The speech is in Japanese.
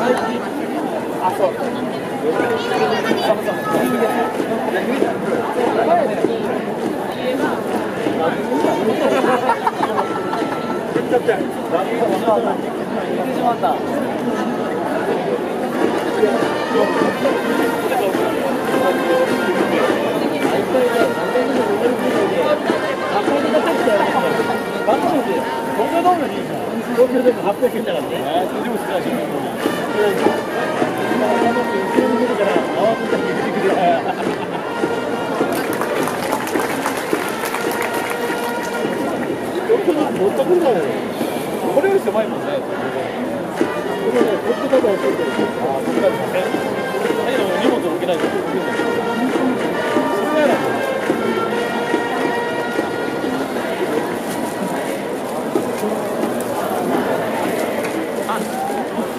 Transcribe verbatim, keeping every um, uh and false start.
あ、そう。東京ドームに東京ドームはっぴゃくえんだからね。でも少ないし。乗ったことないよ。これより狭いもんね。これね、こっちだと。ああ、こっちだと。